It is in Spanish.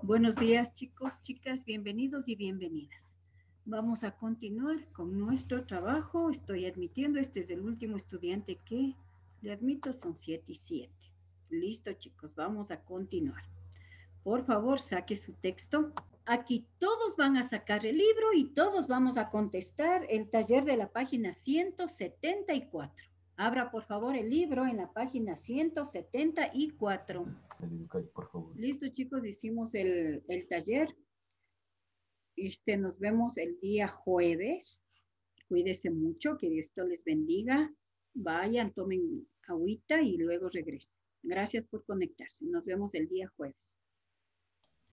Buenos días, chicos, chicas, bienvenidos y bienvenidas. Vamos a continuar con nuestro trabajo. Estoy admitiendo, este es el último estudiante que le admito, son 7 y 7. Listo, chicos, vamos a continuar. Por favor, saque su texto. Aquí todos van a sacar el libro y todos vamos a contestar el taller de la página 174. Abra, por favor, el libro en la página 174. Por favor. Listo, chicos, hicimos el taller. Nos vemos el día jueves. Cuídese mucho, que Dios les bendiga. Vayan, tomen agüita y luego regresen. Gracias por conectarse. Nos vemos el día jueves.